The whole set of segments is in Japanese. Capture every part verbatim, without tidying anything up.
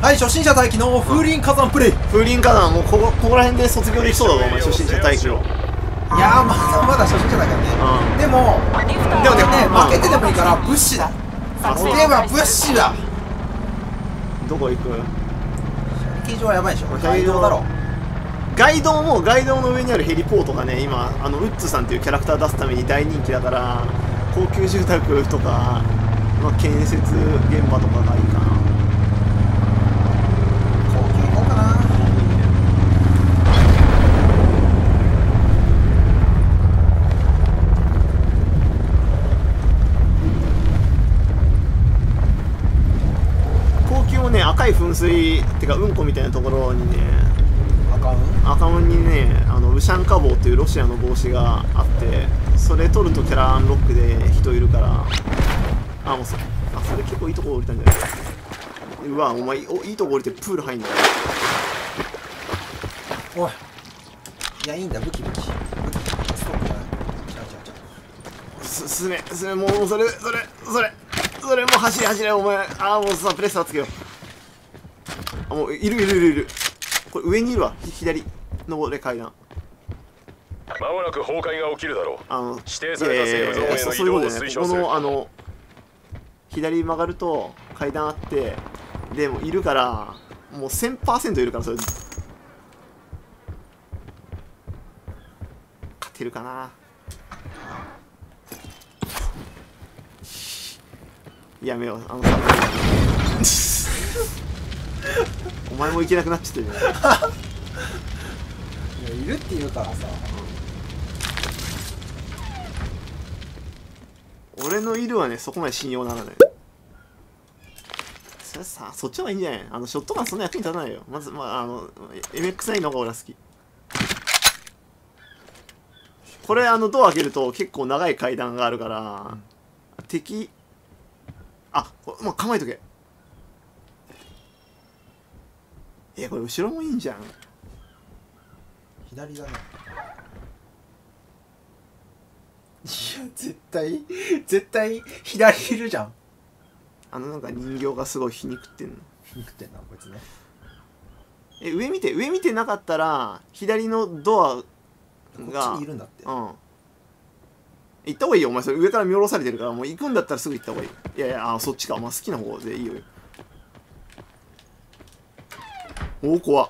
はい、初心者待機の風林火山プレイ。 風林火山もうここここら辺で卒業できそうだぞお前初心者待機を。 いやーまだまだ初心者だからね、うん、でもでもね、負けてでもいいから物資だ。モテは物資だ。 どこ行く？ 射撃場はやばいでしょ。ガイドだろ。 ガイドもガイドの上にあるヘリポートがね今あのウッズさんっていうキャラクター出すために大人気だから高級住宅とか、まあ、建設現場とかがいいかな。 高級行こうかな。 高級もね赤い噴水ってかうんこみたいなところにね赤運赤運にねあのウシャンカ帽っていうロシアの帽子があってそれ取るとキャラアンロックで人いるからあもうそあそれ結構いいとこ降りたんじゃないうわお前おいいとこ降りてプール入んだよ。 おいいやいいんだ武器武器武器ストックだ。違う違う違うすすめすめもうそれそれそれそれもう走れ走れお前あもうさプレッサーつけよう。あもういるいるいるいるこれ上にいるわ左登れ階段。 まもなく崩壊が起きるだろう。 あの指定されたセーフゾーンへの移動を推奨する。 このあの左曲がると階段あってでもいるからもう せんパーセント いるからそれ勝てるかな。やめようあのさお前も行けなくなっちゃってるじゃん。 いやいるって言うからさ。 俺のいるはねそこまで信用ならない。それさそっちの方がいいんじゃない？あのショットガンそんな役に立たないよ。まずまああの エムエックスナイン の方が俺は好き。これあのドア開けると結構長い階段があるから、うん、敵あまあ構えとけ。えこれ後ろもいいんじゃん。 左だね。いや絶対絶対左いるじゃん。 あのなんか人形がすごい皮肉ってんの。 皮肉ってんなこいつね。 え上見て上見てなかったら左のドアがこっちにいるんだって。 うん行った方がいいよお前それ上から見下ろされてるからもう行くんだったらすぐ行った方がいい。いやいやあそっちかまあ好きな方でいいよ。おお怖っ。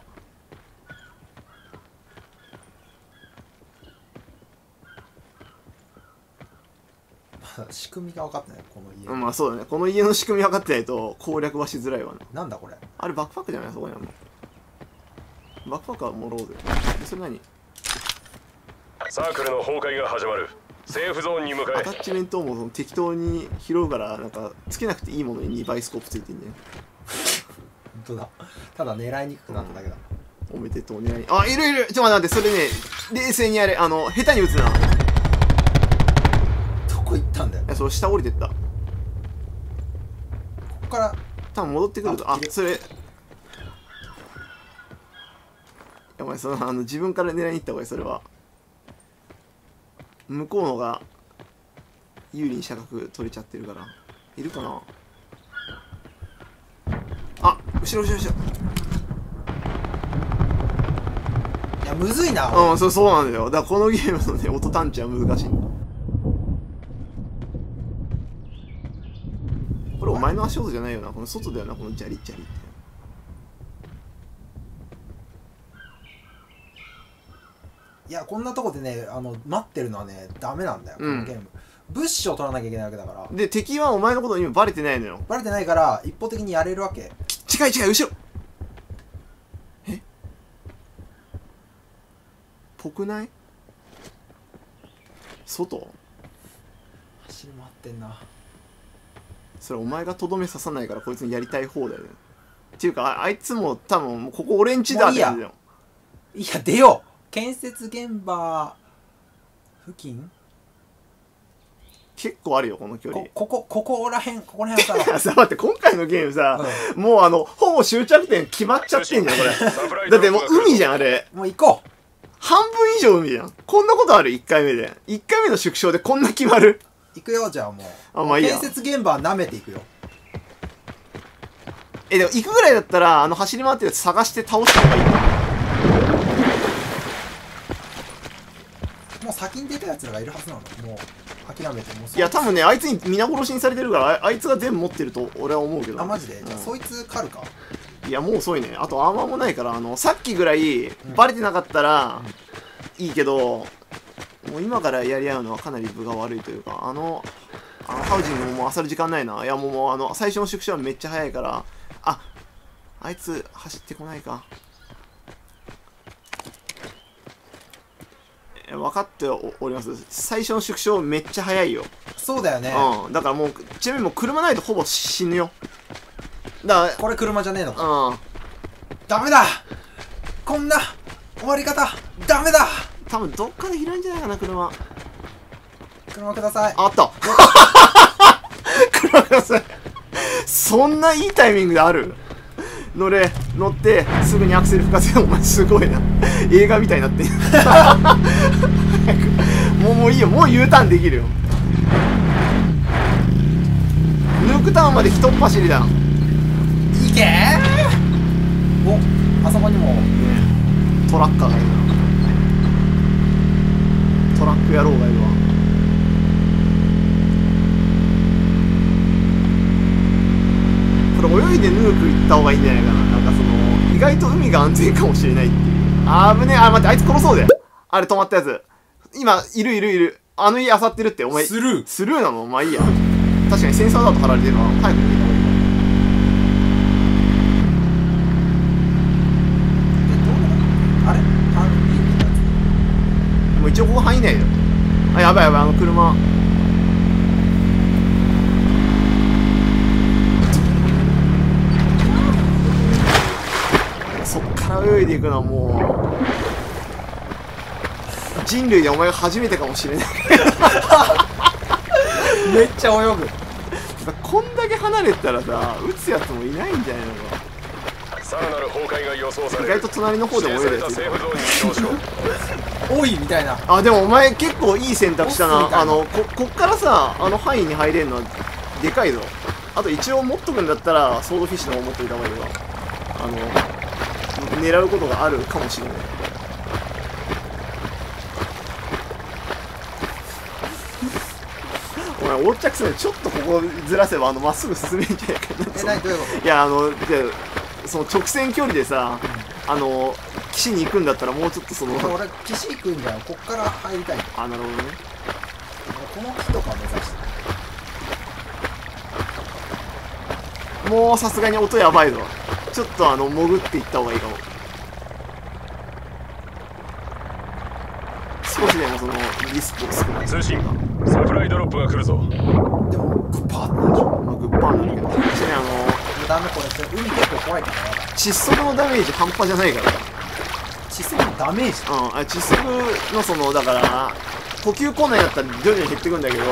仕組みが分かってないこの家。 まあそうだねこの家の仕組み分かってないと攻略はしづらいわな。 なんだこれあれバックパックじゃないそこにあるの。バックパックはもろうぜ。それ何サークルの崩壊が始まる。セーフゾーンに向かえ。 アタッチメントもその適当に拾うからなんかつけなくていいものににばいスコープついてんね。 本当だ。ただ狙いにくくなっただけだ。 おめでとう狙いにあいるいるちょっと待ってそれね冷静にやれあの下手に撃つな。 どこ行ったんだよ。 いやそれ下降りてった。ここから多分戻ってくるとあそれお前そのあの自分から狙いに行った方がいいそれは。向こうのが有利に射角取れちゃってるからいるかなあ後ろ後ろ後ろいやむずいな。 うんそうそうなんだよ。だからこのゲームのね音探知は難しいんだ。これお前の足音じゃないよなこの外だよなこのジャリジャリって。 いやこんなとこでねあの待ってるのはねダメなんだよ、 うん、 このゲーム。物資を取らなきゃいけないわけだから。 で敵はお前のこと今バレてないのよ。 バレてないから一方的にやれるわけ。 近い近い後ろえぽくない外走り回ってんな。 それお前がとどめ刺さないからこいつにやりたい方だよね。っていうか あ, あいつも多分もうここ俺んちだって言うんだよ。 いや出よう建設現場付近結構あるよこの距離。 ここここら辺ここら辺はささ待って今回のゲームさ、うん、もうあのほぼ終着点決まっちゃってんじゃんこれだってもう海じゃんあれ。 もう行こう。 半分以上海じゃん。こんなことあるいっかいめでいっかいめの縮小でこんな決まる。 行くよじゃあもう。 あまあいいや。 建設現場は舐めていくよ。 え、でも行くぐらいだったら、あの走り回ってるやつ探して倒した方がいいか。 もう先に出たやつらがいるはずなの。もう諦めてもう。 いや多分ね、あいつに皆殺しにされてるから、ああいつが全部持ってると俺は思うけど。 あ、マジで、 うん、 じゃあそいつ狩るか。 いやもう遅いね。あとアーマーもないから、あのさっきぐらいバレてなかったらいいけど、もう今からやり合うのはかなり分が悪いというか、あのあのハウジングももう漁る時間ないな。いやもうもうあの最初の縮小はめっちゃ早いから、あ、あいつ走ってこないか。分かっております。最初の縮小めっちゃ早いよ。 そうだよね。 うん。だからもうちなみにもう車ないとほぼ死ぬよ。だからこれ車じゃねえのか。 うん。 ダメだ。こんな終わり方ダメだ。 多分どっかで拾うんじゃないかな車。 車ください。 あった車ください。そんないいタイミングである？乗れ、乗ってすぐにアクセル吹かせる。お前すごいな。映画みたいになってもうもういいよ、もう U ターンできるよ。ヌークタウンまで一っ走りだ。 いけー。お、あそこにも、ね、 トラッカーがいるな。トラック野郎がいるわ。これ泳いでヌーク行った方がいいんじゃないかな。なんかその意外と海が安全かもしれないっていう。あぶねえ。あ、待って、あいつ殺そうで。あれ止まったやつ今いるいるいる。あの家漁ってるって。お前スルースルーなの。まあいいや。確かにセンサーだと貼られてるのは早く逃げた方がいい。 え、どうなの？あれ、あの家にいたやつ。 もう一応ここ範囲内だよ。あ、やばいやばい。あの車そっから泳いでいくのはもう人類でお前が初めてかもしれないめっちゃ泳ぐ。 こんだけ離れたらさ、撃つやつもいないんじゃないのか。 さらなる崩壊が予想される。 意外と隣の方でも泳いでるやついる。 多いみたいな。 あ、でもお前結構いい選択したな。 ボスみたいなあの こ, こっからさ、あの範囲に入れるのはでかいぞ。あと一応持っとくんだったらソードフィッシュの方持っといた方がいいわ。あの狙うことがあるかもしれない。お前横着するのちょっとここずらせばあのまっすぐ進めんじゃないかな。 え、何どういうこと？ いや、あのでその直線距離でさ、あの岸に行くんだったらもうちょっとその俺岸行くんじゃん。こっから入りたい。 あ、なるほどね。 この木とか目指して。 もうさすがに音やばいぞ。ちょっとあの潜っていった方がいいかも。少しでもそのリスクを少ない。 通信サプライドロップが来るぞ。 でもグッパーってなるでしょ。 まあ、グッパーなんだけど、私ね、あのダメこれ。海結構怖いからやだ。 窒息のダメージ半端じゃないから。 窒息のダメージ。 うん、あ窒息のそのだから呼吸困難になったら徐々に減ってくんだけど、もう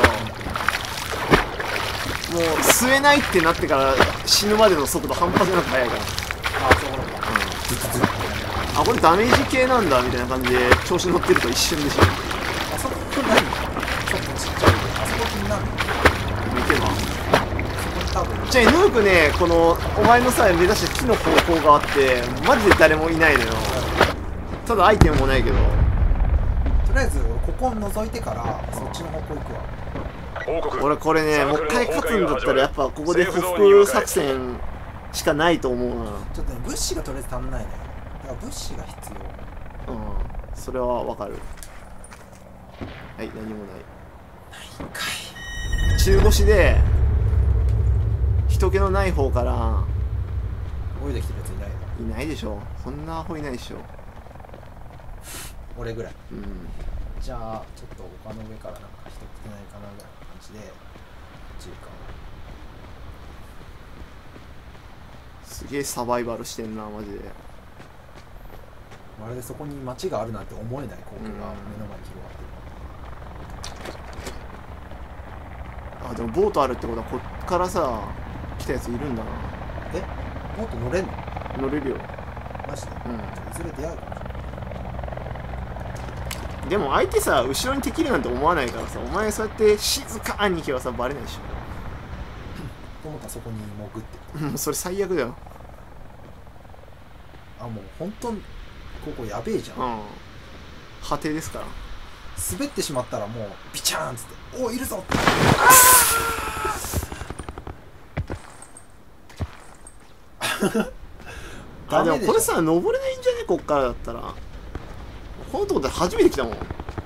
吸えないってなってから死ぬまでの速度半端じゃなく速いから。 あ、そうなのか。 あ、これダメージ系なんだみたいな感じで調子乗ってると一瞬で死ぬ。 あそこ何？ちょっとちっちゃい。あそこ気になるの？ 見てばそこに多分。 じゃあヌークね、このお前のさ目指した木の方向があってマジで誰もいないのよ。ただアイテムもないけど、 とりあえず俺ここを覗いてからそっちの方向行くわ。 報告。 俺これね、もう一回勝つんだったらやっぱここで報復作戦しかないと思うな。 ちょっとね、物資がとりあえず足んないね。だから物資が必要。 うん、それはわかる。はい、何もない。中腰で人気のない方から泳いできてるやついないの？ いないでしょ。そんなアホいないでしょ。 俺ぐらい。 うん。 じゃあちょっと丘の上からなんか人来てないかなぐらいの感じでこっち行くか。 すげえサバイバルしてんなマジで。 まるでそこに街があるなんて思えない光景が目の前に広がってる。 あ、でもボートあるってことはこっからさ来たやついるんだな。 え、もっと乗れんの？ 乗れるよ。 マジで？ うん。 いずれ出会うかもしれない。 でも相手さ後ろに敵いるなんて思わないからさ、お前そうやって静かに行けばさバレないでしょ。 でもあそこに潜ってうんそれ最悪だよ。 あもう本当ここやべえじゃん、 うん果てですから。 滑ってしまったらもうピチャーンっつって「おいるぞ!」ってあでもこれさ登れないんじゃねこっからだったら。このとこで初めて来たもん。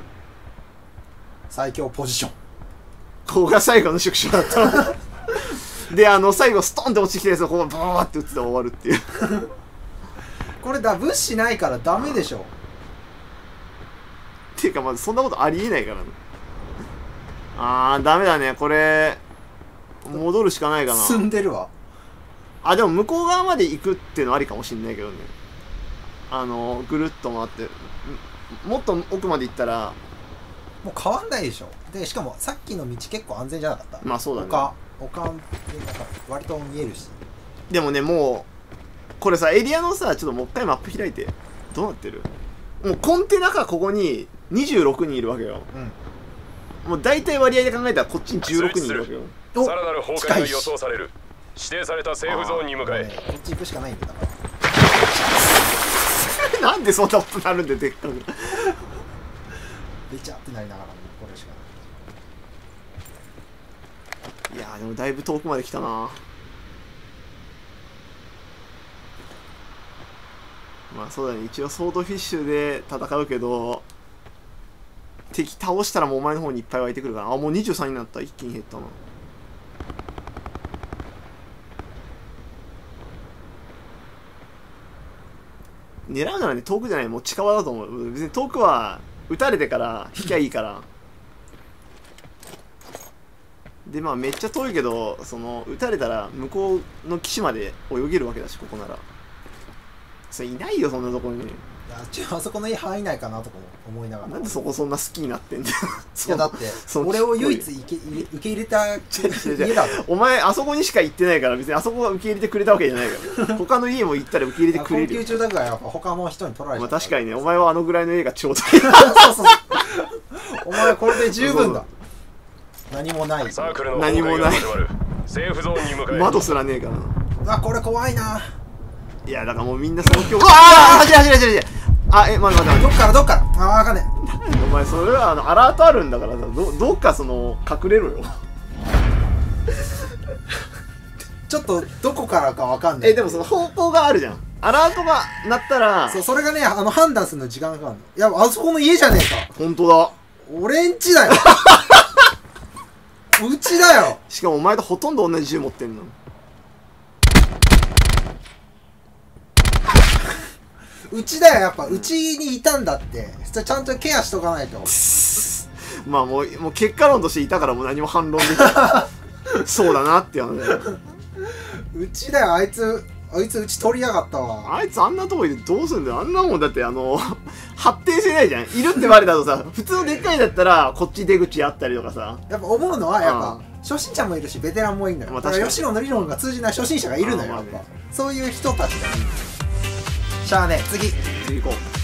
最強ポジション。 ここが最後の縮小だったであの最後ストンって落ちてきたやつをこうバーって打って終わるっていうこれだ物資ないからダメでしょ。 っていうかまずそんなことありえないからね。あーダメだねこれ戻るしかないかな。 進んでるわ。 あでも向こう側まで行くっていうのありかもしんないけどね。あのぐるっと回ってもっと奥まで行ったらもう変わんないでしょ。でしかもさっきの道結構安全じゃなかった。 まあそうだね。 丘丘でなんか割と見えるし。 でもねもうこれさエリアのさちょっともう一回マップ開いてどうなってる。もうコンテナがここににじゅうろくにんいるわけよ、うん、もう大体割合で考えたらこっちにじゅうろくにんいるわけよ。 さらなる崩壊が予想される。指定されたセーフゾーンに向かえ、 ね、こっち行くしかないんだからなんでそんなことなるんででっかくベチャってなりながらこれしかない。いやーでもだいぶ遠くまで来たな。まあそうだね一応ソードフィッシュで戦うけど敵倒したらもうお前の方にいっぱい湧いてくるから。あもうにじゅうさんになった。一気に減ったな。狙うならね遠くじゃないもう近場だと思う。別に遠くは撃たれてから引きゃいいからでまあめっちゃ遠いけどその撃たれたら向こうの岸まで泳げるわけだしここなら。それいないよそんなとこに。 いやちょあそこの家範囲内かなとか思いながら。 なんでそこそんな好きになってんだよいやだって俺を唯一受け入れ受け入れた家だぞ。 お前あそこにしか行ってないから別にあそこが受け入れてくれたわけじゃないから他の家も行ったら受け入れてくれるよ。 困窮中だからやっぱ他の人に取られちゃう。 まあ確かにねお前はあのぐらいの家がちょうどいいそうそうそうお前これで十分だ。何もない。 何もないセーフゾーンに向かえ。 窓すらねえからな。 うわこれ怖いな。 いやだからもうみんなその今日ああ走れ走れ走れ走れ。あえ待って待ってどっからどっからあわかんねえ。お前それはあのアラートあるんだからさどどっかその隠れろよちょっとどこからかわかんない。 えでもその方向があるじゃん。アラートが鳴ったらそうそれがねあの判断するの時間かかるの。いやあそこの家じゃねえか。 本当だ俺んちだようちだよ。 しかもお前とほとんど同じ銃持ってんの。 うちだよやっぱうちにいたんだってそれちゃんとケアしとかないとまあもうもう結果論としていたからもう何も反論できないそうだなって話だようちだよあいつあいつうち取りやがったわ。 あいつあんなとこいてどうすんだよ。あんなもんだってあの発展してないじゃん。いるってバレたとさ普通のでっかいだったらこっち出口あったりとかさ。 やっぱ思うのはやっぱ初心者もいるしベテランもいるんだよ、まあ、だから吉野の理論が通じない初心者がいるのよ、やっぱそういう人たちがいる。しゃあね次次行こう。